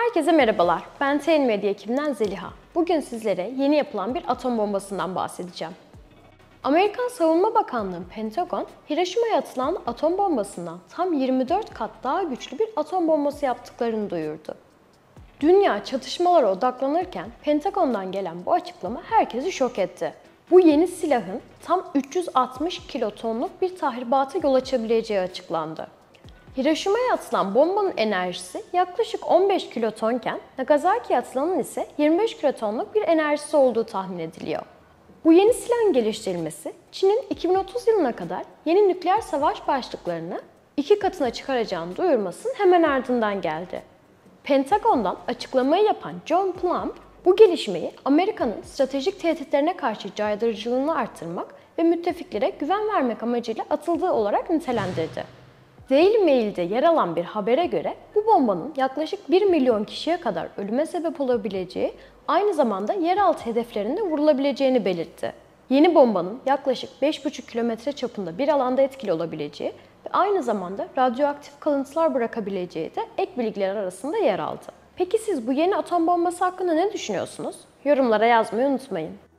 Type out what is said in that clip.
Herkese merhabalar. Ben TN Medya ekibinden Zeliha. Bugün sizlere yeni yapılan bir atom bombasından bahsedeceğim. Amerikan Savunma Bakanlığı Pentagon, Hiroşima'ya atılan atom bombasından tam 24 kat daha güçlü bir atom bombası yaptıklarını duyurdu. Dünya çatışmalara odaklanırken Pentagon'dan gelen bu açıklama herkesi şok etti. Bu yeni silahın tam 360 kilotonluk bir tahribata yol açabileceği açıklandı. Hiroşima'ya atılan bombanın enerjisi yaklaşık 15 kilotonken Nagasaki'ye atılanın ise 25 kilotonluk bir enerjisi olduğu tahmin ediliyor. Bu yeni silahın geliştirilmesi, Çin'in 2030 yılına kadar yeni nükleer savaş başlıklarını 2 katına çıkaracağını duyurmasının hemen ardından geldi. Pentagon'dan açıklamayı yapan John Plumb, bu gelişmeyi Amerika'nın stratejik tehditlerine karşı caydırıcılığını artırmak ve müttefiklere güven vermek amacıyla atıldığı olarak nitelendirdi. Daily Mail'de yer alan bir habere göre bu bombanın yaklaşık 1 milyon kişiye kadar ölüme sebep olabileceği, aynı zamanda yeraltı hedeflerinde vurulabileceğini belirtti. Yeni bombanın yaklaşık 5,5 kilometre çapında bir alanda etkili olabileceği ve aynı zamanda radyoaktif kalıntılar bırakabileceği de ek bilgiler arasında yer aldı. Peki siz bu yeni atom bombası hakkında ne düşünüyorsunuz? Yorumlara yazmayı unutmayın.